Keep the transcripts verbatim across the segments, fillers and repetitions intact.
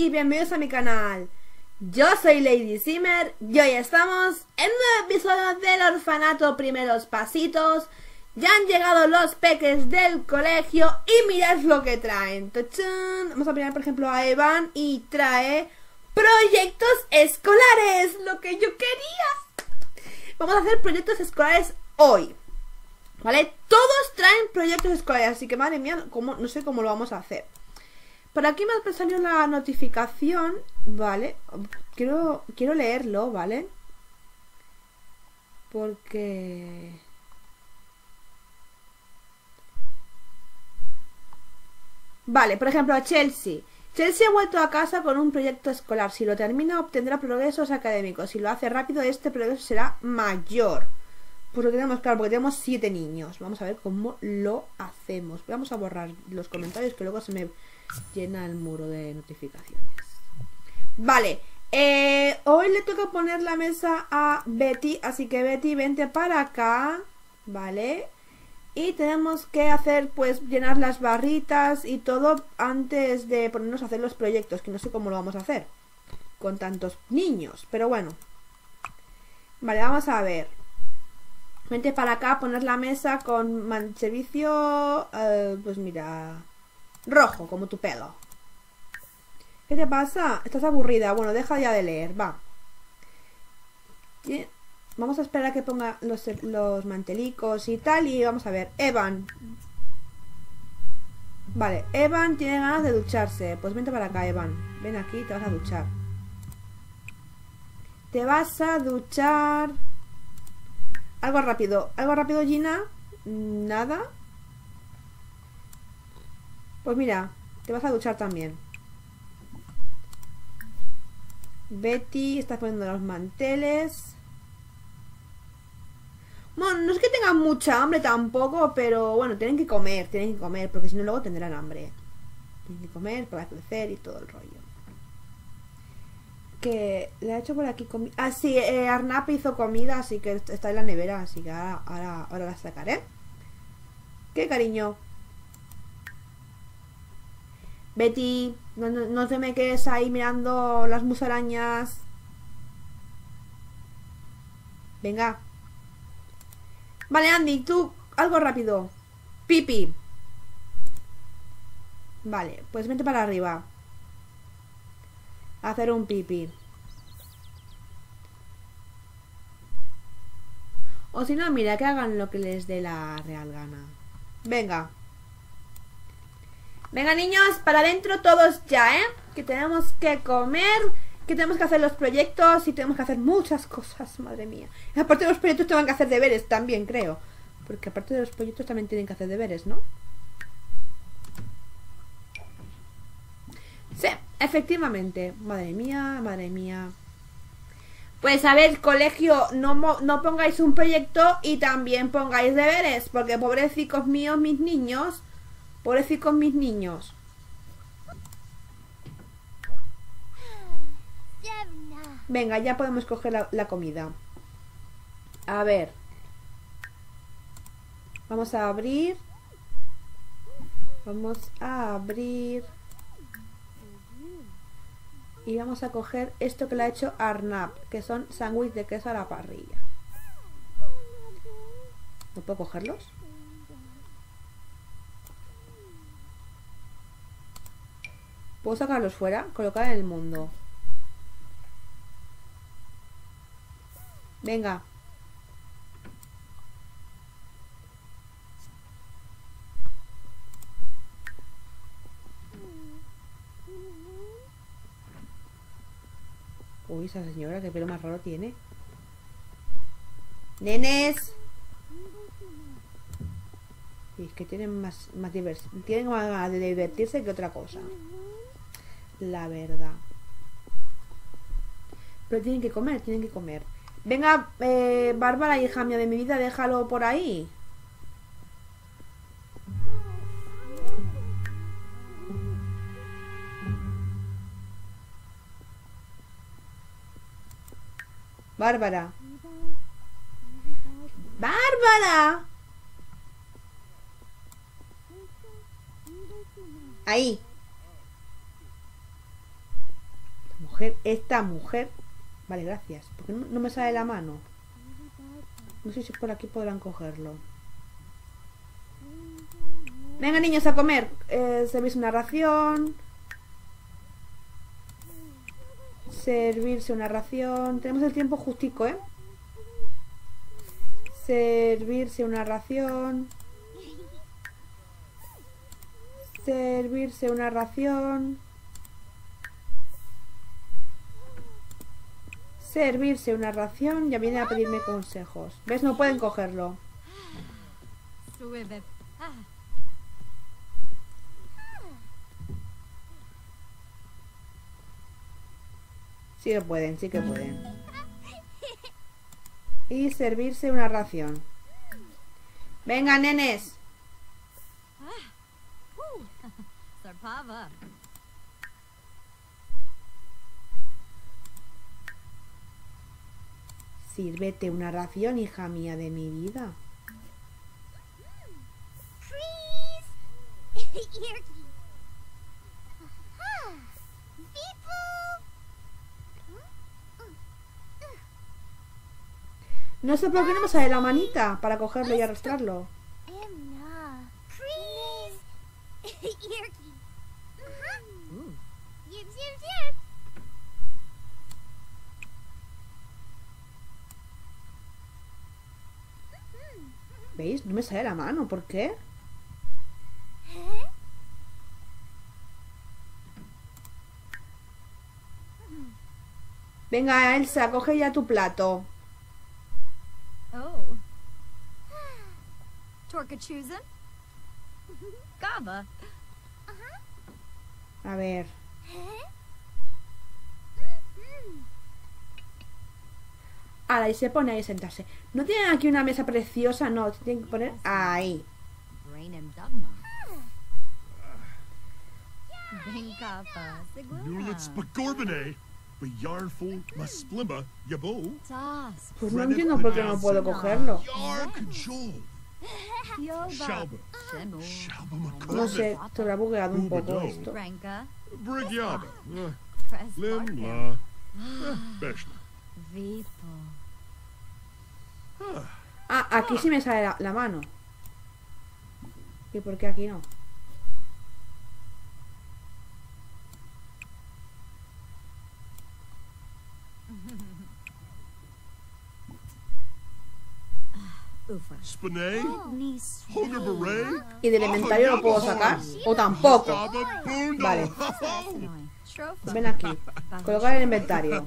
y bienvenidos a mi canal. Yo soy Lady Simmer y hoy estamos en un nuevo episodio del orfanato Primeros Pasitos. Ya han llegado los peques del colegio y mirad lo que traen. ¡Tachán! Vamos a mirar por ejemplo a Evan y trae proyectos escolares, lo que yo quería. Vamos a hacer proyectos escolares hoy, ¿vale? Todos traen proyectos escolares, así que madre mía, ¿cómo? No sé cómo lo vamos a hacer. Por aquí me ha salido la notificación, ¿vale? Quiero, quiero leerlo, ¿vale? Porque... Vale, por ejemplo, a Chelsea. Chelsea ha vuelto a casa con un proyecto escolar. Si lo termina, obtendrá progresos académicos. Si lo hace rápido, este progreso será mayor. Pues lo tenemos claro, porque tenemos siete niños. Vamos a ver cómo lo hacemos. Vamos a borrar los comentarios, que luego se me llena el muro de notificaciones. Vale, eh, hoy le toca poner la mesa a Betty. Así que Betty, vente para acá. Vale. Y tenemos que hacer, pues, llenar las barritas y todo antes de ponernos a hacer los proyectos, que no sé cómo lo vamos a hacer con tantos niños, pero bueno. Vale, vamos a ver. Vente para acá, poner la mesa con man servicio, uh, pues mira, rojo, como tu pelo. ¿Qué te pasa? ¿Estás aburrida? Bueno, deja ya de leer, va. ¿Sí? Vamos a esperar a que ponga los, los mantelicos y tal. Y vamos a ver, Evan. Vale, Evan tiene ganas de ducharse. Pues vente para acá, Evan. Ven aquí, te vas a duchar. Te vas a duchar. Algo rápido, algo rápido, Gina. Nada. Pues mira, te vas a duchar también. Betty, estás poniendo los manteles. Bueno, no es que tengan mucha hambre tampoco, pero bueno, tienen que comer, tienen que comer, porque si no luego tendrán hambre. Tienen que comer para crecer y todo el rollo. Que le ha hecho por aquí comida. Ah, sí, eh, Arnap hizo comida, así que está en la nevera, así que ahora, ahora, ahora la sacaré. ¿Qué, cariño? Betty, no, no, no te me quedes ahí mirando las musarañas. Venga. Vale, Andy, tú, algo rápido. Pipi. Vale, pues vente para arriba. A hacer un pipi. O si no, mira, que hagan lo que les dé la real gana. Venga. Venga, niños, para adentro todos ya, ¿eh? Que tenemos que comer, que tenemos que hacer los proyectos y tenemos que hacer muchas cosas, madre mía. Y aparte de los proyectos tengan que hacer deberes también, creo. Porque aparte de los proyectos también tienen que hacer deberes, ¿no? Sí, efectivamente. Madre mía, madre mía. Pues a ver, colegio, no, no pongáis un proyecto y también pongáis deberes. Porque pobrecicos míos, mis niños. Pobrecicos mis niños. Venga, ya podemos coger la, la comida. A ver. Vamos a abrir. Vamos a abrir. Y vamos a coger esto que le ha hecho Arnap, que son sándwiches de queso a la parrilla. ¿No puedo cogerlos? ¿Puedo sacarlos fuera? Colocar en el mundo. Venga. Uy, esa señora, qué pelo más raro tiene. Nenes. Y es que tienen más, más diversión. Tienen más ganas de divertirse que otra cosa. La verdad. Pero tienen que comer, tienen que comer. Venga, eh, Bárbara, hija mía de mi vida, déjalo por ahí. Bárbara. Bárbara. Ahí. coger esta mujer. Vale, gracias. Porque no, no me sale la mano. No sé si por aquí podrán cogerlo. Venga, niños, a comer. Eh, servirse una ración. Servirse una ración. Tenemos el tiempo justico, ¿eh? Servirse una ración. Servirse una ración. Servirse una ración. Ya viene a pedirme consejos. ¿Ves? No pueden cogerlo. Sí que pueden, sí que pueden. Y servirse una ración. Venga, nenes. Sírvete una ración, hija mía de mi vida. No sé por qué no me sale la manita para cogerlo y arrastrarlo. ¿Veis? No me sale la mano. ¿Por qué? Venga, Elsa, coge ya tu plato. Oh. Torkachusen? Gaba. A ver. Ahora, y se pone ahí a sentarse. ¿No tienen aquí una mesa preciosa? No, tienen que poner ahí. Pues no entiendo por qué no puedo cogerlo. No sé, se habrá bugueado un poco esto. Ah, aquí sí me sale la, la mano. ¿Y por qué aquí no? ¿Y del inventario lo puedo sacar? ¿O tampoco? Vale. Ven aquí. Colocar el inventario.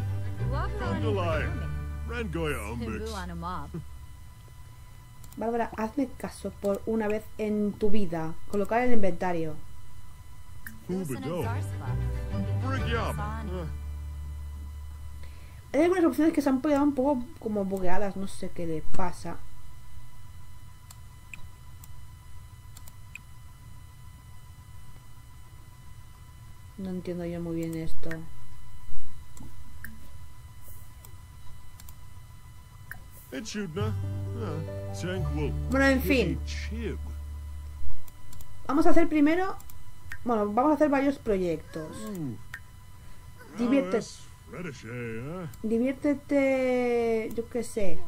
Bárbara, hazme caso por una vez en tu vida. Colocar el inventario. Hay algunas opciones que se han quedado un poco como bugueadas. No sé qué le pasa. No entiendo yo muy bien esto. Bueno, en fin. Vamos a hacer primero... Bueno, vamos a hacer varios proyectos. Diviértete. Diviértete... Yo qué sé.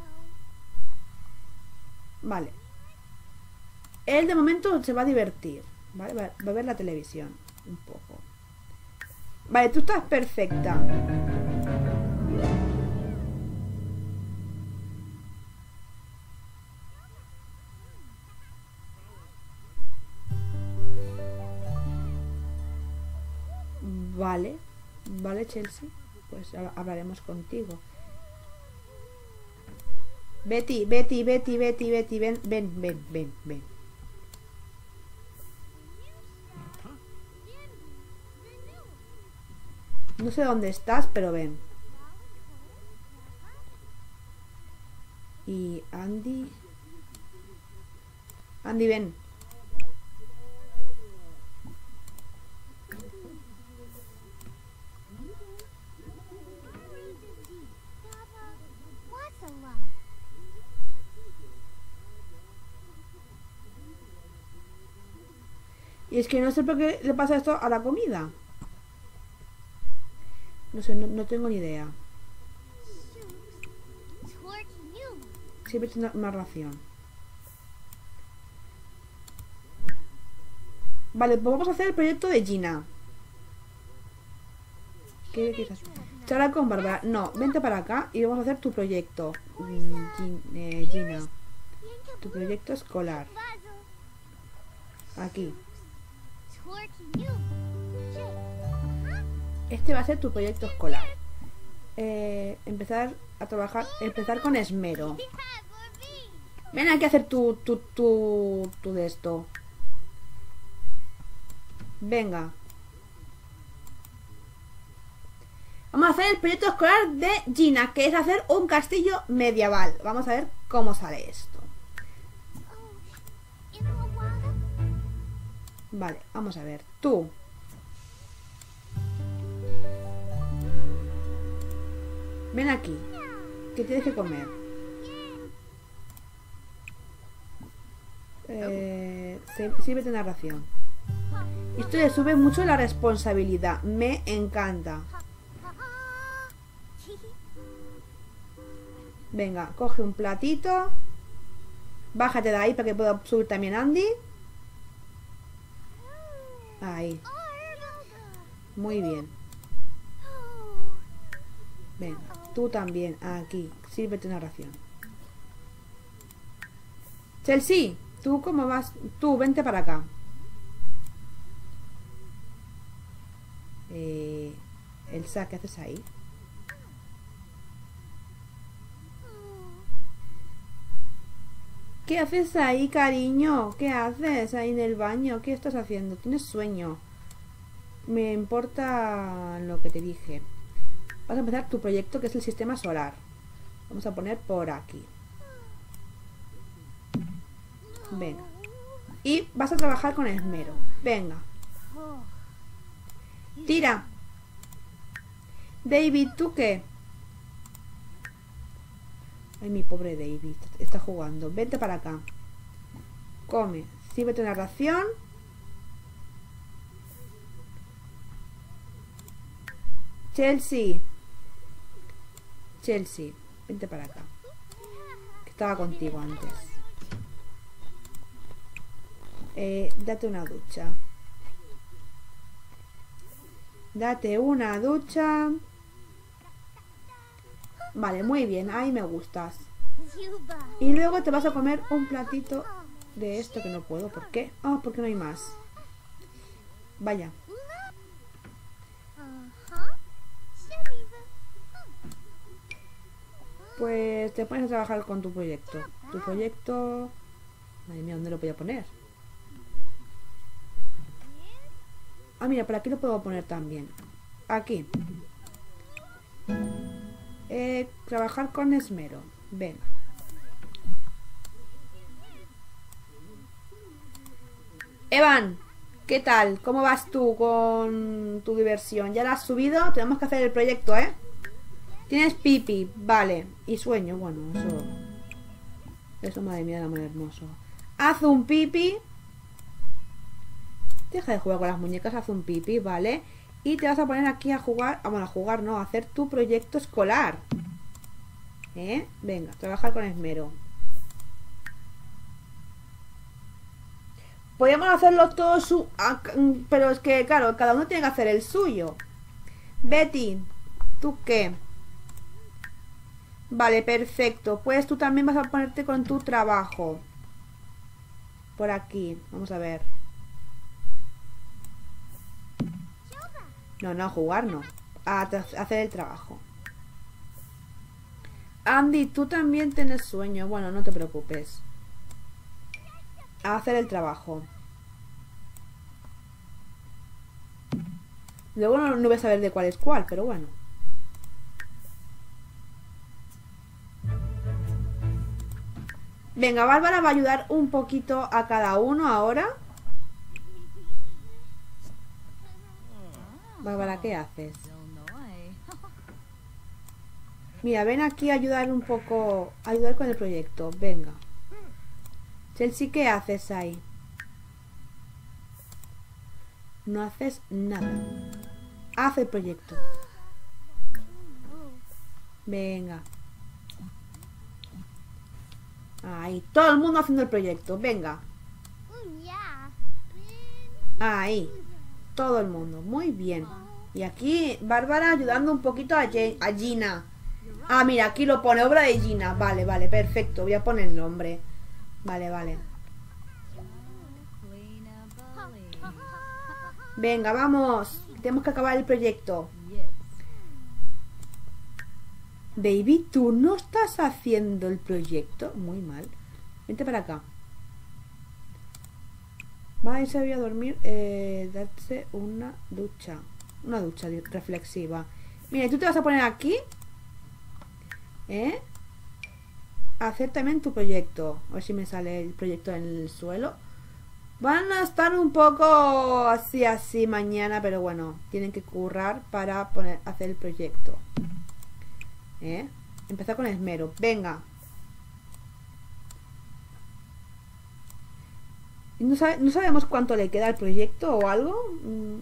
Vale. Él de momento se va a divertir. ¿Vale? Va a ver la televisión. Un poco. Vale, tú estás perfecta. Vale, vale, Chelsea. Pues hablaremos contigo. Betty, Betty, Betty, Betty, Betty, ven, ven, ven, ven, ven. No sé dónde estás, pero ven. Y Andy. Andy, ven. Y es que no sé por qué le pasa esto a la comida. No sé, no, no tengo ni idea. Siempre tiene una ración. Vale, pues vamos a hacer el proyecto de Gina. ¿Qué quieres hacer? Charla con Bárbara. No, vente para acá y vamos a hacer tu proyecto. Gin, eh, Gina. Tu proyecto escolar. Aquí. Este va a ser tu proyecto escolar. Eh, empezar a trabajar, empezar con esmero. Ven aquí a hacer tu, tu, tu, tu de esto. Venga. Vamos a hacer el proyecto escolar de Gina, que es hacer un castillo medieval. Vamos a ver cómo sale esto. Vale, vamos a ver. Tú. Ven aquí. ¿Qué tienes que comer? Eh, sírvete una ración. Esto le sube mucho la responsabilidad. Me encanta. Venga, coge un platito. Bájate de ahí para que pueda subir también Andy. Ahí. Muy bien. Venga, tú también. Aquí. Sírvete una ración. Chelsea, ¿tú cómo vas? Tú, vente para acá. Eh, Elsa, ¿qué haces ahí? ¿Qué haces ahí, cariño? ¿Qué haces ahí en el baño? ¿Qué estás haciendo? ¿Tienes sueño? Me importa lo que te dije. Vas a empezar tu proyecto, que es el sistema solar. Vamos a poner por aquí. Venga. Y vas a trabajar con esmero. Venga. Tira. David, ¿tú qué? Ay, mi pobre David. Está jugando. Vente para acá. Come. Sírvete una ración. Chelsea. Chelsea. Vente para acá. Que estaba contigo antes. Eh, date una ducha. Date una ducha. Vale, muy bien, ahí me gustas. Y luego te vas a comer un platito de esto que no puedo. ¿Por qué? Ah, oh, porque no hay más. Vaya. Pues te pones a trabajar con tu proyecto. Tu proyecto... Madre mía, ¿dónde lo voy a poner? Ah, mira, por aquí lo puedo poner también. Aquí. Eh, trabajar con esmero. Venga. Evan, ¿qué tal? ¿Cómo vas tú con tu diversión? ¿Ya la has subido? Tenemos que hacer el proyecto, ¿eh? Tienes pipi, vale. Y sueño, bueno, eso... Eso, madre mía, era muy hermoso. Haz un pipi. Deja de jugar con las muñecas, haz un pipi, ¿vale? Y te vas a poner aquí a jugar, ah, bueno, a jugar no, a hacer tu proyecto escolar. ¿Eh? Venga, trabajar con esmero. Podríamos hacerlo todo su... Pero es que, claro, cada uno tiene que hacer el suyo. Betty, ¿tú qué? Vale, perfecto. Pues tú también vas a ponerte con tu trabajo. Por aquí, vamos a ver. No, no, a jugar no. A hacer el trabajo. Andy, tú también tienes sueño. Bueno, no te preocupes. A hacer el trabajo. Luego no, no voy a saber de cuál es cuál, pero bueno. Venga, Bárbara va a ayudar un poquito a cada uno ahora. Bárbara, ¿qué haces? Mira, ven aquí a ayudar un poco, a ayudar con el proyecto. Venga. Chelsea, ¿qué haces ahí? No haces nada. Haz el proyecto. Venga. Ahí, todo el mundo haciendo el proyecto. Venga. Ahí. Todo el mundo. Muy bien. Y aquí Bárbara ayudando un poquito a, Je a Gina. Ah, mira, aquí lo pone, obra de Gina. Vale, vale, perfecto. Voy a poner el nombre. Vale, vale. Venga, vamos. Tenemos que acabar el proyecto. Baby, ¿tú no estás haciendo el proyecto? Muy mal. Vente para acá. Va a irse a dormir. Eh, darse una ducha. Una ducha reflexiva. Mira, tú te vas a poner aquí. ¿Eh? A hacer también tu proyecto. A ver si me sale el proyecto en el suelo. Van a estar un poco así, así mañana. Pero bueno, tienen que currar para poner, hacer el proyecto. ¿Eh? Empezar con esmero. Venga. ¿No, sabe, ¿No sabemos cuánto le queda al proyecto o algo? Mm.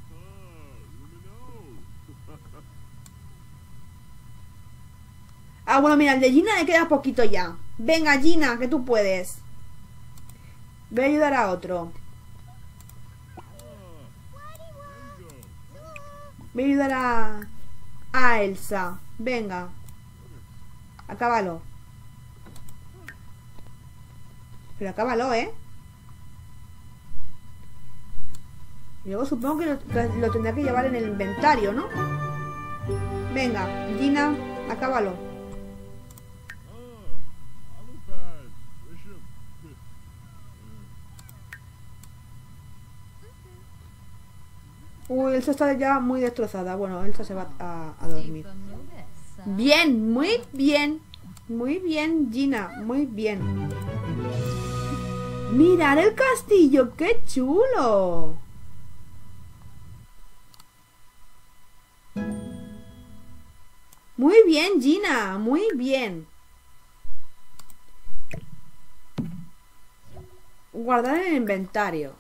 Ah, bueno, mira, el de Gina le queda poquito ya. Venga, Gina, que tú puedes. Voy a ayudar a otro. Voy a ayudar a... a Elsa. Venga. Acábalo. Pero acábalo, ¿eh? Y luego supongo que lo, que lo tendrá que llevar en el inventario, ¿no? Venga, Gina, acábalo. Uy, Elsa está ya muy destrozada. Bueno, Elsa se va a, a dormir. Bien, muy bien. Muy bien, Gina, muy bien. Mirad el castillo, qué chulo. Muy bien, Gina, muy bien. Guardar en el inventario.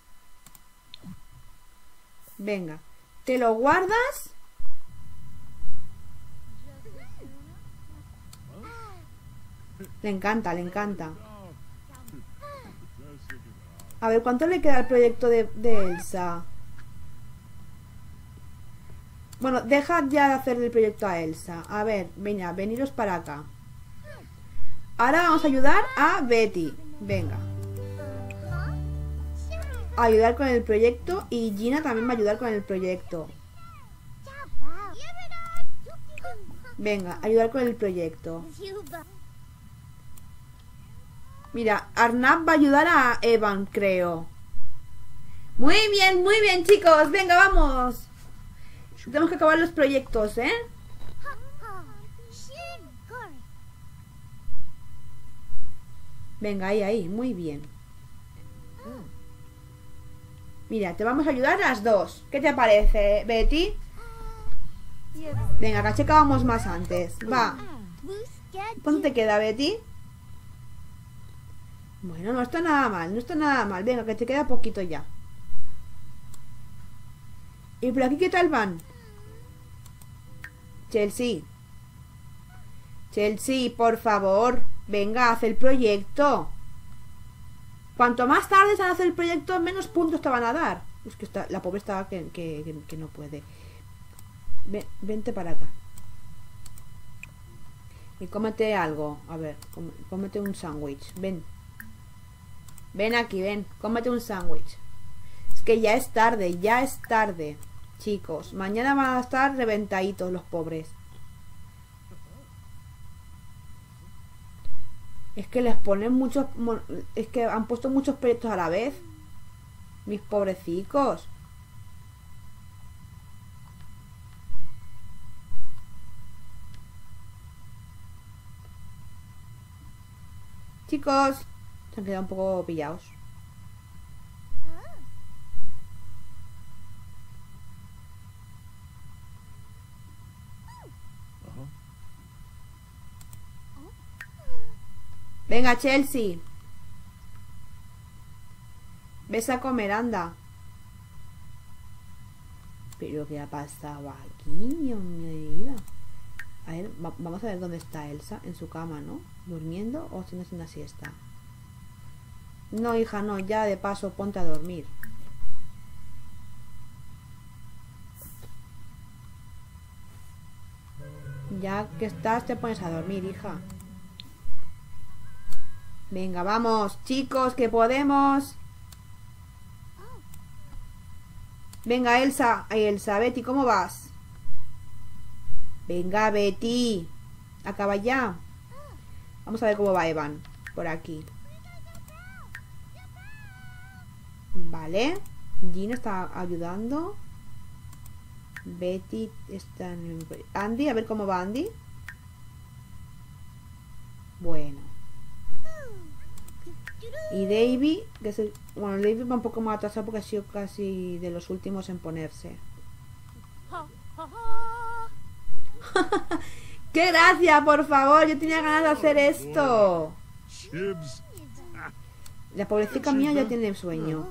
Venga, ¿te lo guardas? Le encanta, le encanta. A ver, ¿cuánto le queda al proyecto de, de Elsa? Bueno, dejad ya de hacer el proyecto a Elsa. A ver, venga, veniros para acá. Ahora vamos a ayudar a Betty. Venga. A ayudar con el proyecto. Y Gina también va a ayudar con el proyecto. Venga, ayudar con el proyecto. Mira, Arnab va a ayudar a Evan, creo. Muy bien, muy bien, chicos. Venga, vamos. Tenemos que acabar los proyectos, ¿eh? Venga, ahí, ahí. Muy bien. Mira, te vamos a ayudar las dos. ¿Qué te parece, Betty? Venga, que checábamos más antes. Va. ¿Cuánto te queda, Betty? Bueno, no está nada mal, no está nada mal. Venga, que te queda poquito ya. ¿Y por aquí qué tal van? Chelsea. Chelsea, por favor. Venga, haz el proyecto. Cuanto más tarde se hace el proyecto, menos puntos te van a dar. Es que está, la pobre está que, que, que, que no puede. Ven, vente para acá. Y cómete algo. A ver, cómete un sándwich. Ven. Ven aquí, ven. Cómete un sándwich. Es que ya es tarde, ya es tarde. Chicos, mañana van a estar reventaditos los pobres. Es que les ponen muchos... Es que han puesto muchos proyectos a la vez. Mis pobrecicos. Chicos, se han quedado un poco pillados. Venga, Chelsea. Ves a comer, anda. ¿Pero qué ha pasado aquí, Dios mío de vida? A ver, va vamos a ver dónde está Elsa. En su cama, ¿no? ¿Durmiendo o haciendo una siesta? No, hija, no. Ya de paso ponte a dormir. Ya que estás, te pones a dormir, hija. Venga, vamos, chicos, que podemos. Venga, Elsa. Ay, Elsa, Betty, ¿cómo vas? Venga, Betty. Acaba ya. Vamos a ver cómo va Evan. Por aquí. Vale. Jean está ayudando. Betty está en el... Andy, a ver cómo va Andy. Bueno. Y Davy, que es el... Bueno, Davy va un poco más atrasado porque ha sido casi de los últimos en ponerse. ¡Qué gracia, por favor! Yo tenía ganas de hacer esto. La pobrecita mía ya tiene sueño.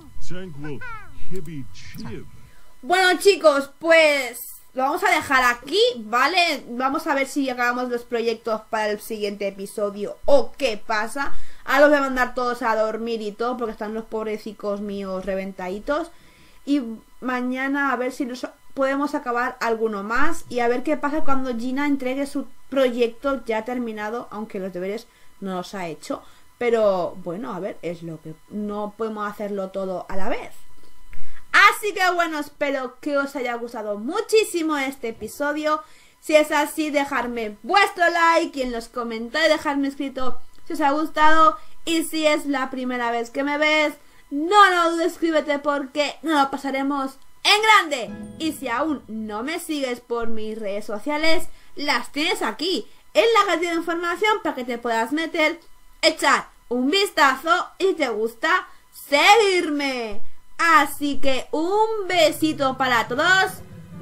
Bueno, chicos, pues lo vamos a dejar aquí, ¿vale? Vamos a ver si acabamos los proyectos para el siguiente episodio o qué pasa. Ahora los voy a mandar todos a dormir y todo porque están los pobrecicos míos reventaditos. Y mañana a ver si los podemos acabar alguno más y a ver qué pasa cuando Gina entregue su proyecto ya terminado, aunque los deberes no los ha hecho. Pero bueno, a ver, es lo que no podemos hacerlo todo a la vez. Así que bueno, espero que os haya gustado muchísimo este episodio. Si es así, dejadme vuestro like y en los comentarios dejadme escrito si os ha gustado. Y si es la primera vez que me ves, no lo dudes, suscríbete porque nos lo pasaremos en grande. Y si aún no me sigues por mis redes sociales, las tienes aquí en la cajita de información para que te puedas meter, echar un vistazo y si te gusta, seguirme. Así que un besito para todos.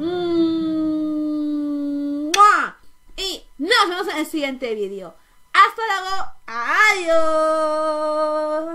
Y nos vemos en el siguiente vídeo. Hasta luego. Adiós.